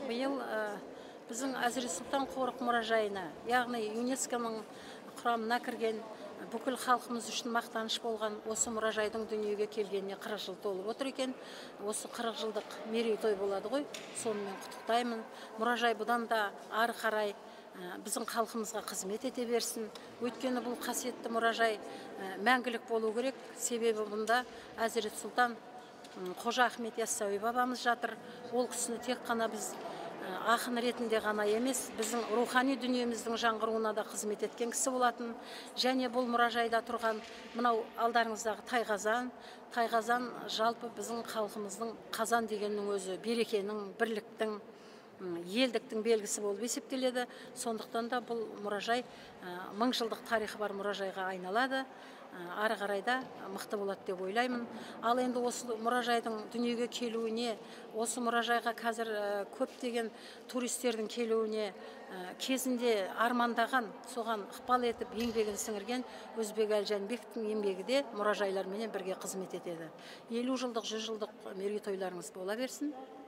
Биыл біздің Әзірет Сұлтан қорық мұражайына, яғни ЮНЕСКО-ның құрамына кірген бүкіл халқымыз үшін мақтаныш болған осы мұражайдың дүниеге келгеніне 40 жыл толып отыр екен. Осы 40 жылдық мерейтой болады ғой, сонымен құттықтаймын. Мұражай бұдан да ары қарай біздің халқымызға қызмет ете берсін. Өйткені бұл қасиетті мұражай мәңгілік болу керек. Себебі бұнда Әзірет Сұлтан Қожа Ахмет Яссауи бабамыз жатыр. Ол кісіні тек қана біз ақын ретінде ғана емес, біздің рухани дүниеміздің жаңғыруына да қызмет еткен кісі болатын. Және бұл мұражайда тұрған мынау алдарыңыздағы тайқазан жалпы біздің халқымыздың қазан дегеннің өзі берекенің, бірліктің, елдіктің белгісі болып есептеледі. Сондықтан да бұл мұражай 1000 жылдық тарихы бар мұражайға айналады. Ары қарайда мықты болады деп ойлаймын. Ал енді осы мұражайдың дүниеге келуіне, осы мұражайға қазір көптеген туристердің келуіне кезінде армандаған, соған ықпал етіп еңбегін сіңірген Өзбек Әлжанбековтың еңбегі де мұражайлармен бірге қызмет етеді. 50 жылдық, 100 жылдық мерейтойларыңыз бола берсін.